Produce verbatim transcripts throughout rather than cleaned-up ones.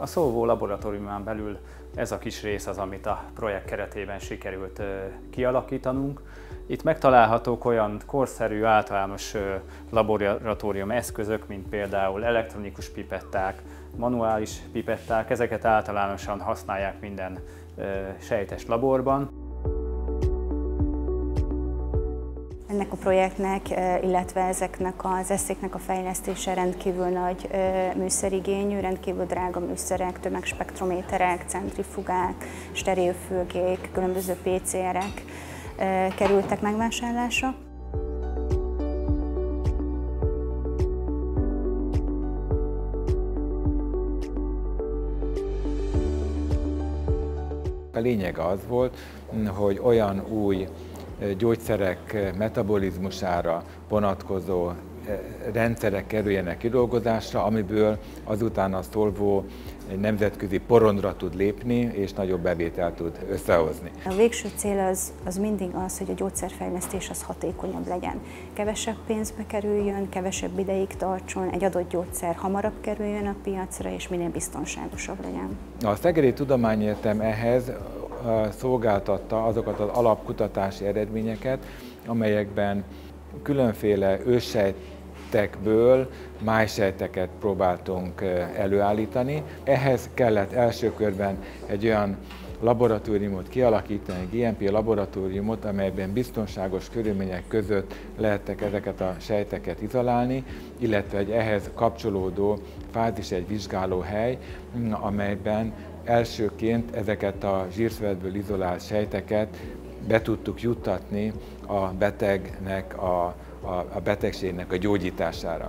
A Solvo laboratóriumán belül ez a kis rész az, amit a projekt keretében sikerült kialakítanunk. Itt megtalálhatók olyan korszerű, általános laboratórium eszközök, mint például elektronikus pipetták, manuális pipetták, ezeket általánosan használják minden sejtes laborban. Ennek a projektnek, illetve ezeknek az eszéknek a fejlesztése rendkívül nagy műszerigényű, rendkívül drága műszerek, tömegspektrométerek, centrifugák, stereofülkék, különböző pé cé erek kerültek megvásárlásra. A lényeg az volt, hogy olyan új gyógyszerek metabolizmusára vonatkozó rendszerek kerüljenek kidolgozásra, amiből azután a Solvo egy nemzetközi porondra tud lépni, és nagyobb bevételt tud összehozni. A végső cél az, az mindig az, hogy a gyógyszerfejlesztés az hatékonyabb legyen. Kevesebb pénzbe kerüljön, kevesebb ideig tartson, egy adott gyógyszer hamarabb kerüljön a piacra, és minél biztonságosabb legyen. A Szegedi Tudományegyetem ehhez szolgáltatta azokat az alapkutatási eredményeket, amelyekben különféle őssejtekből májsejteket próbáltunk előállítani. Ehhez kellett első körben egy olyan laboratóriumot kialakítani, egy gé em pé laboratóriumot, amelyben biztonságos körülmények között lehettek ezeket a sejteket izolálni, illetve egy ehhez kapcsolódó fázis egy vizsgálóhely, amelyben elsőként ezeket a zsírszövetből izolált sejteket be tudtuk juttatni a betegnek, a, a, a betegségnek a gyógyítására.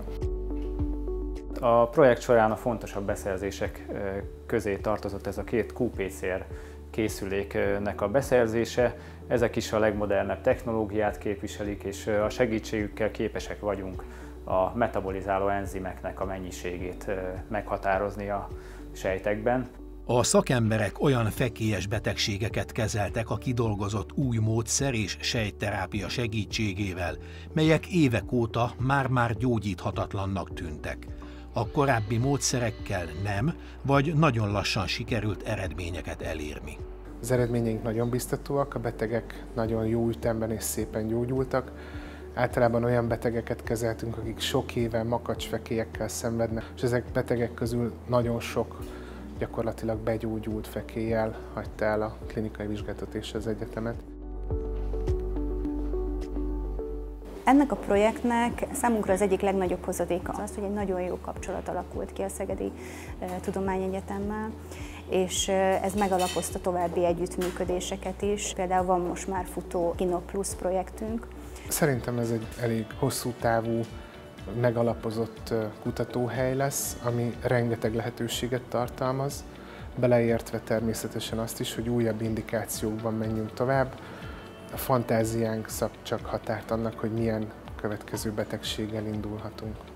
A projekt során a fontosabb beszerzések közé tartozott ez a két kú pé cé er készüléknek a beszerzése. Ezek is a legmodernebb technológiát képviselik, és a segítségükkel képesek vagyunk a metabolizáló enzimeknek a mennyiségét meghatározni a sejtekben. A szakemberek olyan fekélyes betegségeket kezeltek a kidolgozott új módszer és sejtterápia segítségével, melyek évek óta már-már gyógyíthatatlannak tűntek. A korábbi módszerekkel nem, vagy nagyon lassan sikerült eredményeket elérni. Az eredményeink nagyon biztatóak, a betegek nagyon jó ütemben és szépen gyógyultak. Általában olyan betegeket kezeltünk, akik sok éve makacsfekélyekkel szenvednek, és ezek betegek közül nagyon sok gyakorlatilag begyógyult fekéllyel hagyta el a klinikai vizsgálatot és az egyetemet. Ennek a projektnek számunkra az egyik legnagyobb hozadéka az, hogy egy nagyon jó kapcsolat alakult ki a Szegedi Tudományegyetemmel, és ez megalapozta további együttműködéseket is. Például van most már futó KinoPlus projektünk. Szerintem ez egy elég hosszú távú, megalapozott kutatóhely lesz, ami rengeteg lehetőséget tartalmaz, beleértve természetesen azt is, hogy újabb indikációkban menjünk tovább. A fantáziánk szab csak határt annak, hogy milyen következő betegséggel indulhatunk.